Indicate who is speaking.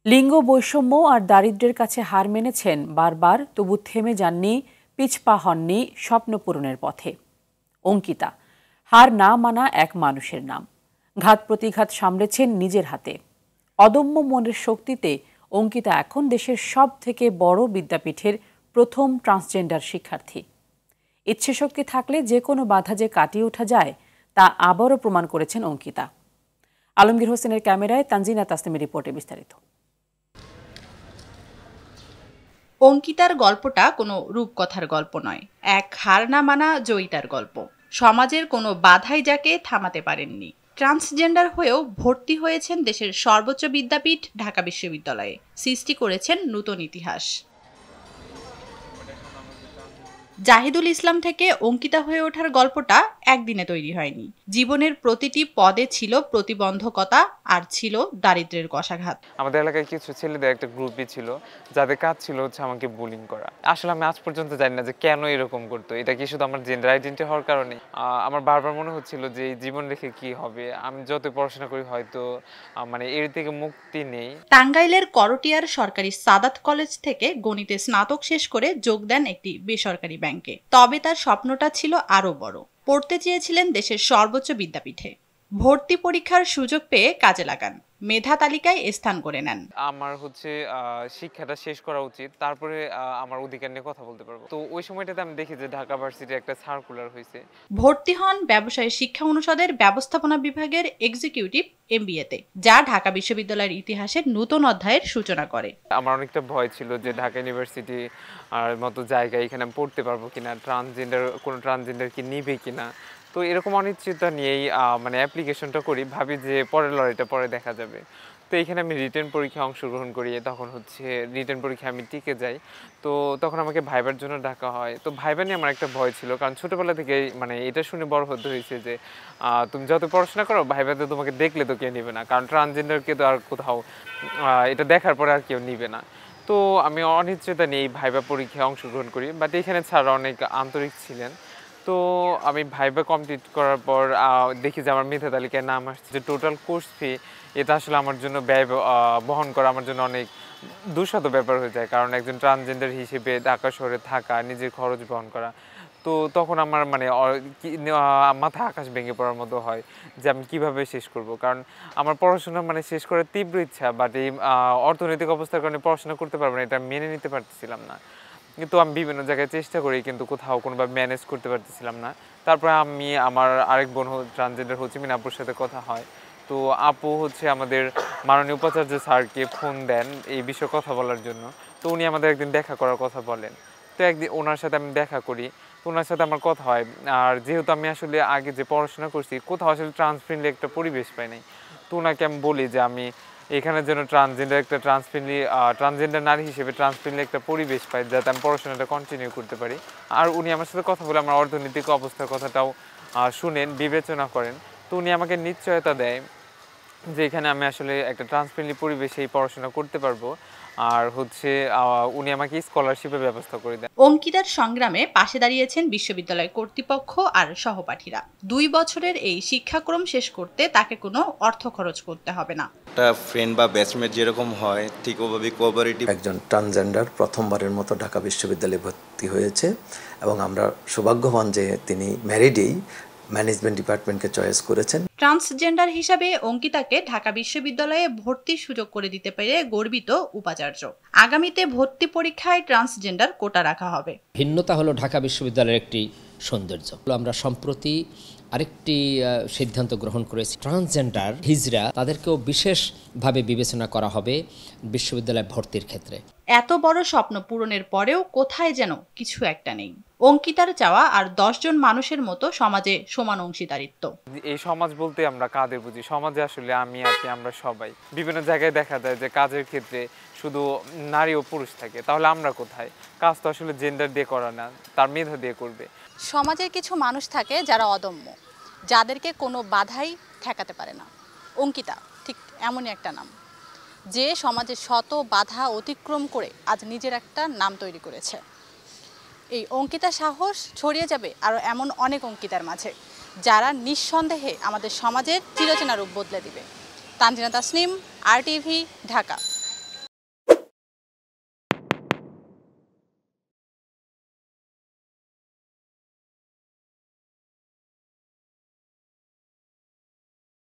Speaker 1: লিঙ্গ বৈষম্য আর দারিদ্র্যের কাছে হার মেনেছেন বারবার, তবু থেমে যাননি, পিছপা হননি স্বপ্ন পূরণের পথে। অঙ্কিতা হার না মানা এক মানুষের নাম। ঘাত প্রতিঘাত সামলেছেন নিজের হাতে। অদম্য মনের শক্তিতে অঙ্কিতা এখন দেশের সব থেকে বড় বিদ্যাপীঠের প্রথম ট্রান্সজেন্ডার শিক্ষার্থী। ইচ্ছেশক্তি থাকলে যে কোনো বাধা যে কাটিয়ে ওঠা যায় তা আবারও প্রমাণ করেছেন অঙ্কিতা। আলমগীর হোসেনের ক্যামেরায় তানজিনা তাসনিমের রিপোর্টে বিস্তারিত।
Speaker 2: অঙ্কিতার গল্পটা কোনো রূপকথার গল্প নয়, এক হার না মানা জয়িতার গল্প। সমাজের কোনো বাধাই যাকে থামাতে পারেননি। ট্রান্সজেন্ডার হয়েও ভর্তি হয়েছেন দেশের সর্বোচ্চ বিদ্যাপীঠ ঢাকা বিশ্ববিদ্যালয়ে, সৃষ্টি করেছেন নতুন ইতিহাস। জাহিদুল ইসলাম থেকে অঙ্কিতা হয়ে ওঠার গল্পটা একদিনে তৈরি হয়নি। জীবনের প্রতিটি পদে ছিল প্রতিবন্ধকতা আর ছিল দারিদ্র্যের কষাঘাত।
Speaker 3: আমাদের এলাকায় কিছু ছেলেদের একটা গ্রুপই ছিল যাদের কাজ ছিল হচ্ছে আমাকে বুলিং করা। আসলে আমি আজ পর্যন্ত জানি না যে কেন এরকম করতো। এটা কি শুধু আমার জেন্ডার আইডেন্টিটি হওয়ার কারণে? আমার বারবার মনে হচ্ছিল যে এই জীবন রেখে কি হবে, আমি যত পড়াশোনা করি হয়তো মানে এর থেকে মুক্তি নেই।
Speaker 2: টাঙ্গাইলের করটিয়ার সরকারি সাদাত কলেজ থেকে গণিতে স্নাতক শেষ করে যোগ দেন একটি বেসরকারি ব্যাংকে। তবে তার স্বপ্নটা ছিল আরো বড়। পড়তে চেয়েছিলেন দেশের সর্বোচ্চ বিদ্যাপীঠে। ভর্তি পরীক্ষার সুযোগ পেয়ে কাজে লাগান, মেধা তালিকায় স্থান করে নেন।
Speaker 3: আমার হচ্ছে শিক্ষাটা শেষ করা উচিত, তারপরে আমার অধিকার নিয়ে কথা বলতে পারবো। তো ওই সময়টাতে আমি দেখি যে ঢাকা ভার্সিটি একটা সার্কুলার হয়েছে।
Speaker 2: ভর্তি হন ব্যবসায় শিক্ষা অনুষদের ব্যবস্থাপনা বিভাগের এক্সিকিউটিভ এমবিএতে, যা ঢাকা বিশ্ববিদ্যালয়ের ইতিহাসের নতুন অধ্যায়ের সূচনা করে।
Speaker 3: আমার অনেকটা ভয় ছিল যে ঢাকা ইউনিভার্সিটি আর মতো জায়গায় এখানে আমি পড়তে পারবো কিনা, কোনো ট্রান্সজেন্ডার কি নিবে কিনা। তো এরকম অনিশ্চয়তা নিয়েই মানে অ্যাপ্লিকেশনটা করি, ভাবি যে পরের লড়াইটা পরে দেখা যাবে। তো এখানে আমি রিটেন পরীক্ষায় অংশগ্রহণ করি, তখন হচ্ছে রিটেন পরীক্ষায় আমি টিকে যাই। তো তখন আমাকে ভাইবার জন্য ডাকা হয়। তো ভাইবা নিয়ে আমার একটা ভয় ছিল, কারণ ছোটোবেলা থেকেই মানে এটা শুনে বড় হতে হয়েছে যে তুমি যত পড়াশোনা করো ভাইবাতে তোমাকে দেখলে তো কেউ নেবে না, কারণ ট্রান্সজেন্ডারকে তো আর কোথাও এটা দেখার পরে আর কেউ নেবে না। তো আমি অনিশ্চয়তা নিয়ে এই ভাইবা পরীক্ষায় অংশগ্রহণ করি, বাট এখানে স্যাররা অনেক আন্তরিক ছিলেন। তো আমি ভাইবা কমপ্লিট করার পর দেখি যে আমার মেধা তালিকায় নাম আসছে। যে টোটাল কোর্স ফি, এটা আসলে আমার জন্য ব্যয় বহন করা আমার জন্য অনেক দুঃসাধ্য ব্যাপার হয়ে যায়, কারণ একজন ট্রান্সজেন্ডার হিসেবে ঢাকা শহরে থাকা, নিজের খরচ বহন করা। তো তখন আমার মানে মাথায় আকাশ ভেঙে পড়ার মতো হয় যে আমি কিভাবে শেষ করব, কারণ আমার পড়াশোনা মানে শেষ করার তীব্র ইচ্ছা, বাট এই অর্থনৈতিক অবস্থার কারণে পড়াশোনা করতে পারবো না, এটা মেনে নিতে পারতেছিলাম না। কিন্তু আমি বিভিন্ন জায়গায় চেষ্টা করি, কিন্তু কোথাও কোনোভাবে ম্যানেজ করতে পারতেছিলাম না। তারপরে আমি আমার আরেক বোন ট্রান্সজেন্ডার হোচিমিন আপুর সাথে কথা হয়। তো আপু হচ্ছে আমাদের মাননীয় উপাচার্য স্যারকে ফোন দেন এই বিষয়ে কথা বলার জন্য। তো উনি আমাদের একদিন দেখা করার কথা বলেন। তো একদিন ওনার সাথে আমি দেখা করি, তো ওনার সাথে আমার কথা হয়। আর যেহেতু আমি আসলে আগে যে পড়াশোনা করছি কোথাও আসলে ট্রান্স ফ্রেন্ডলি একটা পরিবেশ পাই নাই, তো ওনাকে আমি বলি যে আমি এখানের জন্য ট্রান্সজেন্ডার নারী হিসেবে ট্রান্সফ্রেন্ডলি একটা পরিবেশ পাই, যাতে আমি পড়াশোনাটা কন্টিনিউ করতে পারি। আর উনি আমার সাথে কথা বলে আমার অর্থনৈতিক অবস্থার কথাটাও শুনেন, বিবেচনা করেন। তো উনি আমাকে নিশ্চয়তা দেয় যে এখানে আমি আসলে একটা ট্রান্সফ্রেন্ডলি পরিবেশেই পড়াশোনা করতে পারবো। আর হচ্ছে উনি আমাকে স্কলারশিপের ব্যবস্থা করে দেন।
Speaker 2: অঙ্কিতার সংগ্রামে পাশে দাঁড়িয়েছেন বিশ্ববিদ্যালয় কর্তৃপক্ষ আর সহপাঠীরা। 2 বছরের এই শিক্ষাক্রম শেষ করতে তাকে কোনো অর্থ খরচ করতে হবে না।
Speaker 4: একটা ফ্রেন্ড বা ব্যাচমেট যেরকম হয় ঠিক ওভাবে কোঅপারেটিভ।
Speaker 5: একজন ট্রান্সজেন্ডার প্রথমবারের মতো ঢাকা বিশ্ববিদ্যালয়ে ভর্তি হয়েছে, এবং আমরা সৌভাগ্যবান যে তিনি ম্যারিডেই ম্যানেজমেন্ট ডিপার্টমেন্টকে চয়েস করেছেন।
Speaker 2: ট্রান্সজেন্ডার হিসাবে অঙ্কিতাকে ঢাকা বিশ্ববিদ্যালয়ে ভর্তির সুযোগ করে দিতে পেরে গর্বিত উপাচার্য। আগামীতে ভর্তি পরীক্ষায় ট্রান্সজেন্ডার কোটা রাখা হবে।
Speaker 6: ভিন্নতা হলো ঢাকা বিশ্ববিদ্যালয়ের একটি সৌন্দর্য। আমরা সম্প্রতি আরেকটি সিদ্ধান্ত গ্রহণ করেছি, ট্রান্সজেন্ডার হিজড়া তাদেরকেও বিশেষভাবে বিবেচনা করা হবে বিশ্ববিদ্যালয়ে ভর্তির ক্ষেত্রে।
Speaker 2: এত বড় স্বপ্ন পূরণের পরেও কোথায় যেন কিছু একটা নেই। অঙ্কিতার চাওয়া আর 10 জন মানুষের মতো সমাজে সমান অংশীদারিত্ব।
Speaker 3: এই সমাজ বলতে আমরা কাদের বুঝি? সমাজে আসলে আমি আপনি আমরা সবাই। বিভিন্ন জায়গায় দেখা যায় যে কাজের ক্ষেত্রে শুধু নারী ও পুরুষ থাকে, তাহলে আমরা কোথায়? কাজ তো আসলে জেন্ডার দিয়ে করা না, তার মেধা দিয়ে করবে।
Speaker 7: সমাজের কিছু মানুষ থাকে যারা অদম্য, যাদেরকে কোনো বাধাই ঠেকাতে পারে না। অঙ্কিতা ঠিক এমনই একটা নাম, যে সমাজের শত বাধা অতিক্রম করে আজ নিজের একটা নাম তৈরি করেছে। এই অঙ্কিতা সাহস ছড়িয়ে যাবে আরও এমন অনেক অঙ্কিতার মাঝে, যারা নিঃসন্দেহে আমাদের সমাজের চিরচেনা রূপ বদলে দিবে। তানজিনা তাসনিম, RTV, ঢাকা।